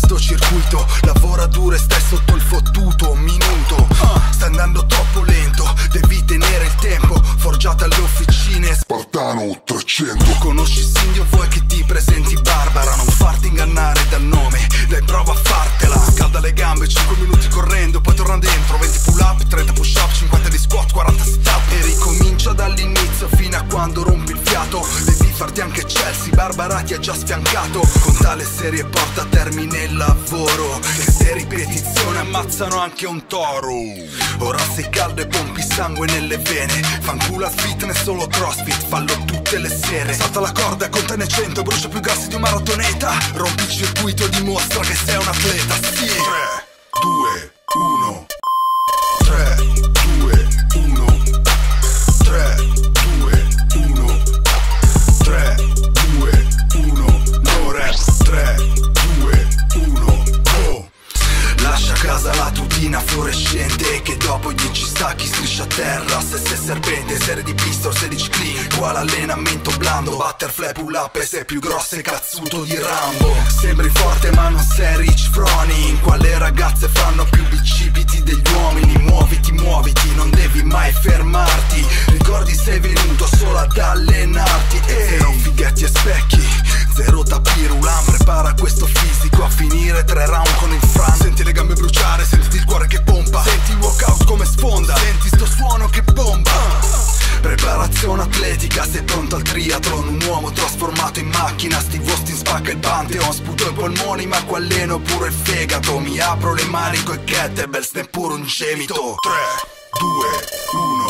sto circuito, lavora duro e stai sotto il fottuto minuto. Sta andando troppo lento, devi tenere il tempo. Forgiate alle officine Spartano 300. Tu conosci Cindy o vuoi che ti presenti Barbara? Non farti ingannare dal nome, dai prova a fartela. Scalda le gambe, 5 minuti correndo, poi torna dentro. 20 pull up, 30 push up, 50 di squat, 40 sit up. E ricomincia dall'inizio fino a quando rompi il fiato. Devi farti anche Chelsea, Barbara ti ha già sfiancato. Con tale serie porta a termine il lavoro, che se ripetizioni ammazzano anche un toro. Ora sei caldo e pompi sangue nelle vene. Fanculo al fitness, solo crossfit, fallo tutte le sere. Salta la corda, contane 100, brucia più grassi di un maratoneta. Rompi il circuito e dimostra che sei un atleta. Sì. 3, 2, 1. 3, 2, 1. 3, 2, 1. 3, 2, 1. No rap. 3, 2, 1. Go. Lascia a casa la tutina fluorescente, che dopo 10 stacchi striscia a terra. Se sei serpente, serie di pistol, 16 clean, uguale allenamento blando. Butterfly pull up e sei più grosso e cazzuto di Rambo. Sembri forte ma non sei Rich Froning. Quale ragazze fanno più bicipiti degli uomini? Muoviti, muoviti, non devi mai fermarti. Ricordi sei venuto solo ad allenarti. Zero fighetti e specchi, zero tapirulan. Prepara questo fisico a finire 3 round con il Fran. Senti le gambe bruciare, senti il cuore che pompa, senti il workout come sfonda, senti sto suono che bomba. Preparazione atletica, sei pronto al triathlon. Un uomo trasformato in macchina, Steve Austin spacca il Pantheon. Sputo i polmoni ma qua alleno pure il fegato. Mi apro le mani coi kettlebells, neppure un gemito. 3, 2, 1.